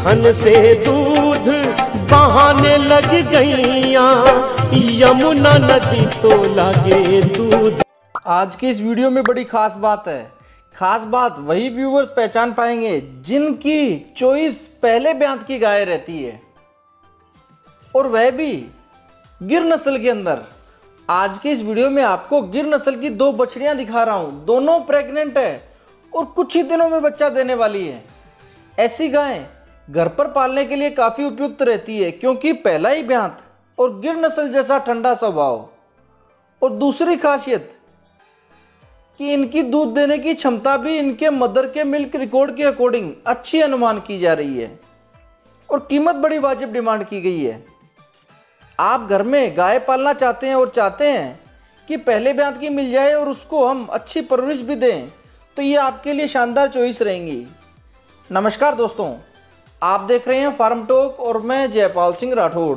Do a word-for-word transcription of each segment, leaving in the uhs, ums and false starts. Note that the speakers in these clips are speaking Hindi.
थन से दूध बहाने लग गईया, यमुना नदी तो लागे दूध। आज की इस वीडियो में बड़ी खास बात है। खास बात वही व्यूवर्स पहचान पाएंगे जिनकी चॉइस पहले ब्यांत की गाय रहती है, और वह भी गिर नस्ल के अंदर। आज के इस वीडियो में आपको गिर नस्ल की दो बछड़ियां दिखा रहा हूं। दोनों प्रेग्नेंट है और कुछ ही दिनों में बच्चा देने वाली है। ऐसी गायें घर पर पालने के लिए काफ़ी उपयुक्त रहती है, क्योंकि पहला ही ब्यांत और गिर नस्ल जैसा ठंडा स्वभाव, और दूसरी खासियत कि इनकी दूध देने की क्षमता भी इनके मदर के मिल्क रिकॉर्ड के अकॉर्डिंग अच्छी अनुमान की जा रही है, और कीमत बड़ी वाजिब डिमांड की गई है। आप घर में गाय पालना चाहते हैं और चाहते हैं कि पहले ब्यांत की मिल जाए और उसको हम अच्छी परवरिश भी दें, तो ये आपके लिए शानदार चॉइस रहेंगी। नमस्कार दोस्तों, आप देख रहे हैं फार्म टॉक और मैं जयपाल सिंह राठौड़।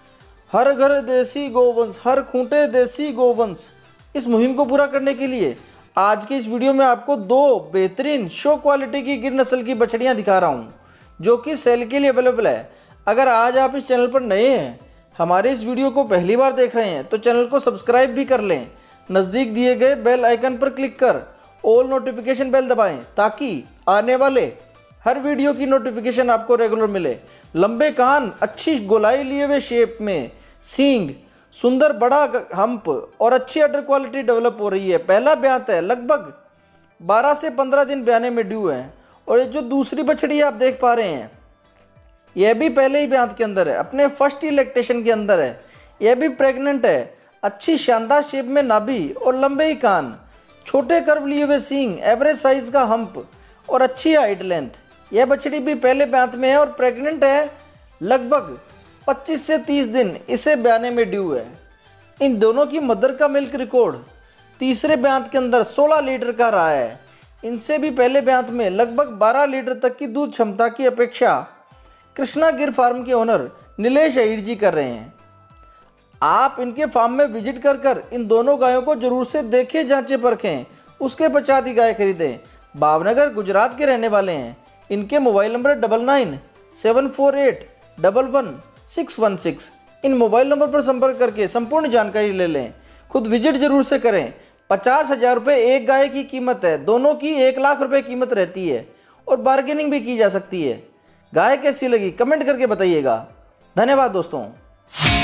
हर घर देसी गोवंश, हर खूंटे देसी गोवंश, इस मुहिम को पूरा करने के लिए आज की इस वीडियो में आपको दो बेहतरीन शो क्वालिटी की गिर नस्ल की बछड़ियां दिखा रहा हूं, जो कि सेल के लिए अवेलेबल है। अगर आज आप इस चैनल पर नए हैं, हमारे इस वीडियो को पहली बार देख रहे हैं, तो चैनल को सब्सक्राइब भी कर लें। नज़दीक दिए गए बेल आइकन पर क्लिक कर ऑल नोटिफिकेशन बेल दबाएं, ताकि आने वाले हर वीडियो की नोटिफिकेशन आपको रेगुलर मिले। लंबे कान, अच्छी गोलाई लिए हुए शेप में, सींग, सुंदर बड़ा हम्प और अच्छी अडर क्वालिटी डेवलप हो रही है। पहला ब्यांत है, लगभग बारह से पंद्रह दिन ब्याने में ड्यू है। और ये जो दूसरी बछड़ी आप देख पा रहे हैं, यह भी पहले ही ब्यांत के अंदर है, अपने फर्स्ट ही लैक्टेशन के अंदर है। यह भी प्रेग्नेंट है। अच्छी शानदार शेप में नाभि और लंबे ही कान, छोटे कर्व लिए हुए सींग, एवरेज साइज का हम्प और अच्छी हाइट लेंथ। यह बछड़ी भी पहले ब्यांत में है और प्रेग्नेंट है। लगभग पच्चीस से तीस दिन इसे ब्याने में ड्यू है। इन दोनों की मदर का मिल्क रिकॉर्ड तीसरे ब्यांत के अंदर सोलह लीटर का रहा है। इनसे भी पहले ब्यांत में लगभग बारह लीटर तक की दूध क्षमता की अपेक्षा कृष्णा गिर फार्म के ओनर नीलेश अहीर जी कर रहे हैं। आप इनके फार्म में विजिट कर कर इन दोनों गायों को जरूर से देखें, जांचें, परखें, उसके पश्चात ही गाय खरीदें। भावनगर गुजरात के रहने वाले हैं। इनके mobile number double nine seven four eight double one six one six. इन मोबाइल नंबर पर संपर्क करके संपूर्ण जानकारी ले लें। खुद विजिट जरूर से करें। पचास हजार रुपये एक गाय की कीमत है। दोनों की एक लाख रुपए कीमत रहती है, और बार्गेनिंग भी की जा सकती है। गाय कैसी लगी कमेंट करके बताइएगा। धन्यवाद दोस्तों।